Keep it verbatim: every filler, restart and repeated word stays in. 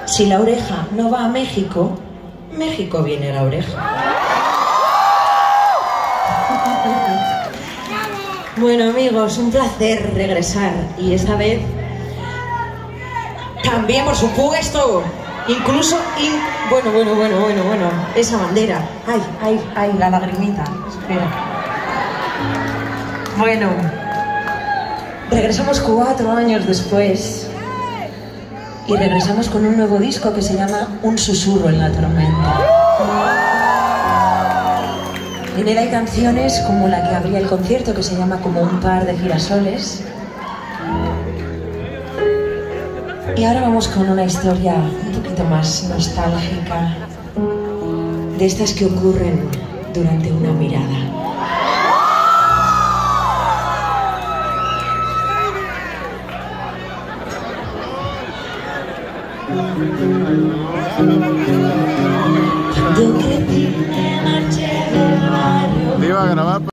Si la oreja no va a México, México viene a la oreja. Bueno, amigos, un placer regresar. Y esta vez también, por supuesto, incluso... In... Bueno, bueno, bueno, bueno, bueno, esa bandera. Ay, ay, ay, la lagrimita. Espera. Bueno, regresamos cuatro años después. Y regresamos con un nuevo disco que se llama Un susurro en la tormenta. En él hay canciones como la que abría el concierto, que se llama Como un par de girasoles. Y ahora vamos con una historia un poquito más nostálgica, de estas que ocurren durante una mirada. Cuando crecí me marché del barrio. Te iba a grabar.